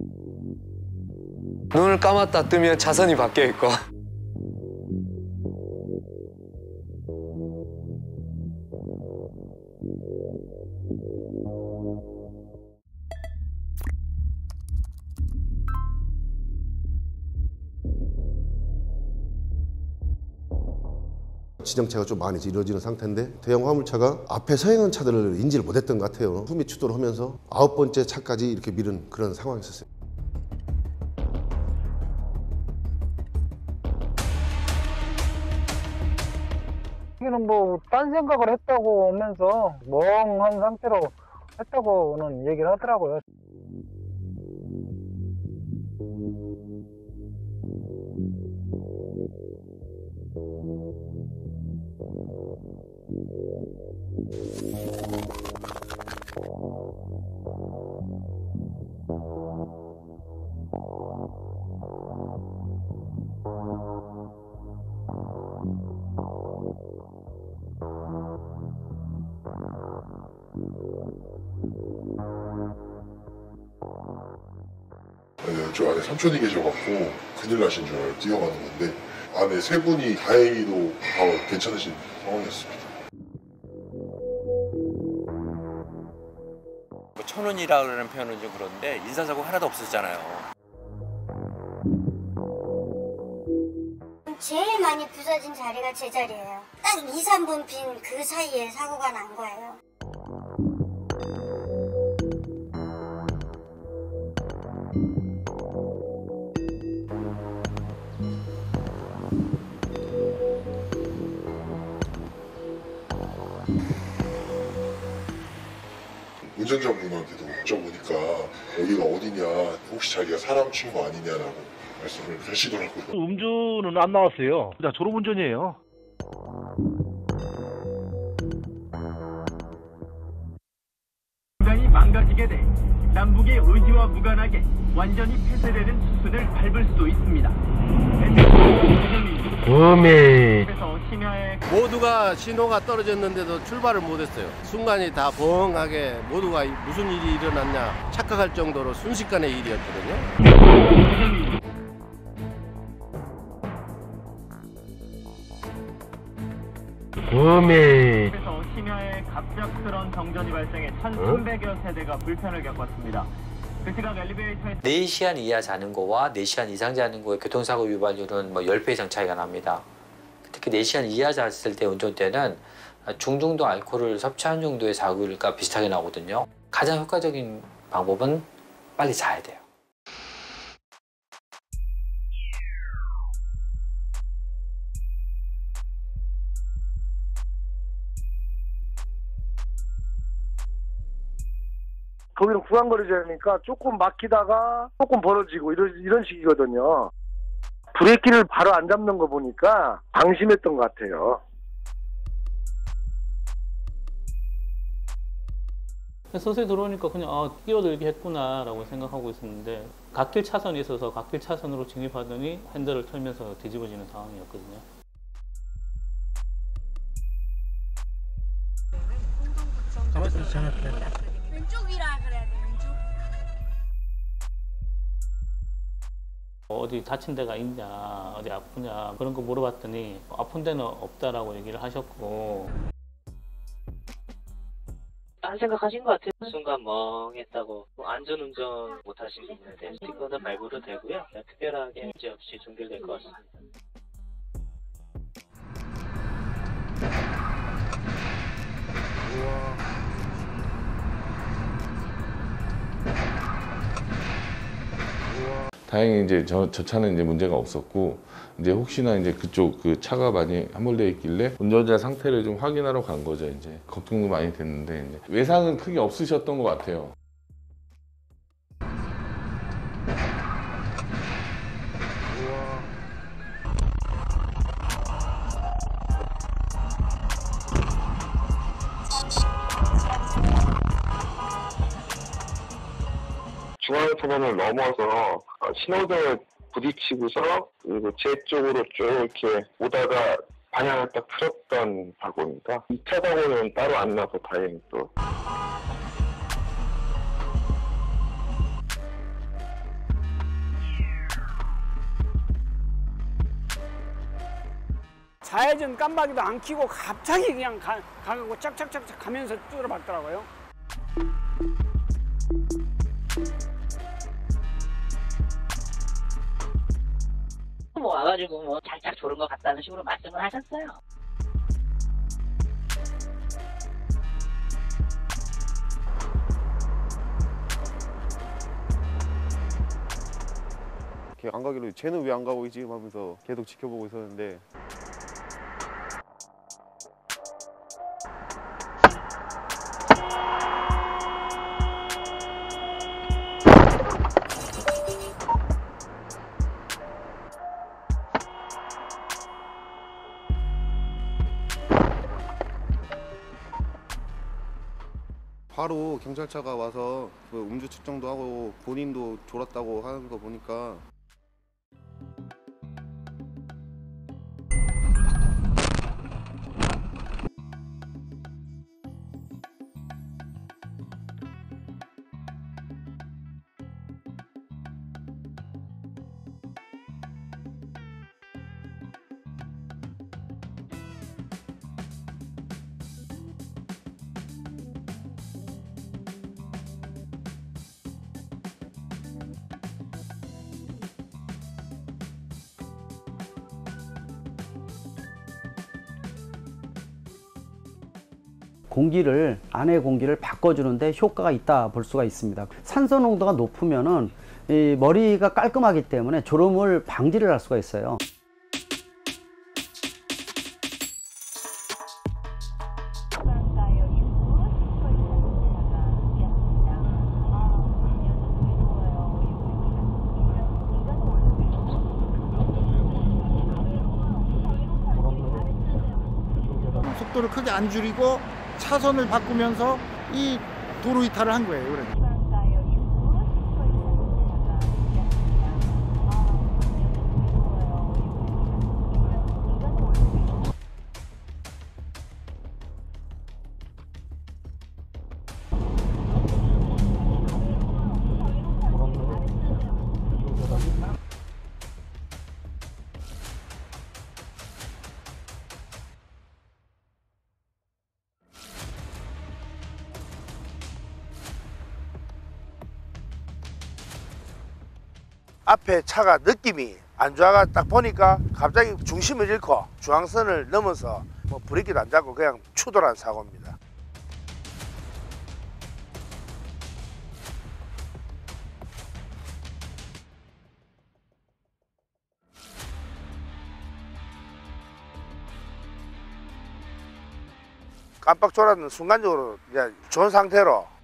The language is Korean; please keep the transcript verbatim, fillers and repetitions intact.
눈을 감았다 뜨면 차선이 바뀌어 있고. 지정체가 좀 많이 이루어지는 상태인데 대형 화물차가 앞에 서 있는 차들을 인지를 못했던 것 같아요. 후미 추돌을 하면서 아홉 번째 차까지 이렇게 밀은 그런 상황이었어요. 여기는 뭐 딴 생각을 했다고 오면서 멍한 상태로 했다고는 얘기를 하더라고요. 아니, 저 안에 삼촌이 계셔갖고 큰일 나신 줄 알고 뛰어가는 건데 안에 세 분이 다행히도 다 괜찮으신 상황이었습니다. 천운이라는 표현은 좀 그런데 인사사고 하나도 없었잖아요. 제일 많이 부서진 자리가 제 자리예요. 딱 이, 삼 분 빈 그 사이에 사고가 난 거예요. 운전자분한테도 여쭤보니까 여기가 어디냐, 혹시 자기가 사람 친구 아니냐라고 말씀을 하시더라고요. 음주는 안 나왔어요. 나 졸음운전이에요. 당장이 망가지게 돼 남북의 의지와 무관하게 완전히 폐쇄되는 수순을 밟을 수도 있습니다. 음이 모두가 신호가 떨어졌는데도 출발을 못했어요. 순간이 다 벙하게 모두가 무슨 일이 일어났냐 착각할 정도로 순식간의 일이었거든요. 음이 그래서 심야에 갑작스런 정전이 발생해 천삼백여 세대가 불편을 겪었습니다. 그 시각 엘리베이터에 네 시간 이하 자는 거와 네 시간 이상 자는 거의 교통사고 유발률은 뭐 십 배 이상 차이가 납니다. 특히 네 시간 이하 잤을 때 운전대는 중중도 알코올을 섭취한 정도의 사고율과 비슷하게 나오거든요. 가장 효과적인 방법은 빨리 자야 돼요. 거기는 구간거리제니까 조금 막히다가 조금 벌어지고 이런, 이런 식이거든요. 브레이크를 바로 안 잡는 거 보니까 방심했던 것 같아요. 서서히 들어오니까 그냥 아, 끼어들게 했구나라고 생각하고 있었는데 갓길 차선이 있어서 갓길 차선으로 진입하더니 핸들을 털면서 뒤집어지는 상황이었거든요. 왼쪽이라 그래야 돼, 왼쪽. 어디 다친 데가 있냐, 어디 아프냐 그런 거 물어봤더니 아픈 데는 없다라고 얘기를 하셨고. 딴 생각하신 것 같아요. 순간 멍했다고. 안전운전 못하신 분에 대해서 스티커는 발부도 되고요. 특별하게 문제 없이 종결될 것 같습니다. 다행히 이제 저, 저 차는 이제 문제가 없었고, 이제 혹시나 이제 그쪽 그 차가 많이 함몰되어 있길래 운전자 상태를 좀 확인하러 간 거죠. 이제 걱정도 많이 됐는데 이제 외상은 크게 없으셨던 것 같아요. 중앙선을 넘어서 신호등을 부딪히고서 그리고 제 쪽으로 쭉 이렇게 오다가 방향을 딱 틀었던 사고입니다. 이 차 사고는 따로 안 나서 다행히 또. 좌회전 깜빡이도 안 켜고 갑자기 그냥 가, 가고 짝짝짝짝 가면서 뚫어봤더라고요. 뭐 와가지고 뭐 살짝 졸은 것 같다는 식으로 말씀을 하셨어요. 걔 안 가기로 쟤는 왜 안 가고 있지 하면서 계속 지켜보고 있었는데 바로 경찰차가 와서 그 음주 측정도 하고 본인도 졸았다고 하는 거 보니까 공기를 안의 공기를 바꿔주는데 효과가 있다 볼 수가 있습니다. 산소 농도가 높으면은 이 머리가 깔끔하기 때문에 졸음을 방지를 할 수가 있어요. 속도를 크게 안 줄이고 차선을 바꾸면서 이 도로 이탈을 한 거예요. 그래서. 앞에 차가 느낌이 안 좋아가 딱 보니까 갑자기 중심을 잃고 중앙선을 넘어서 뭐 브레이크도 안 잡고 그냥 추돌한 사고입니다. 깜빡 졸았는 순간적으로 이제 좋은 상태로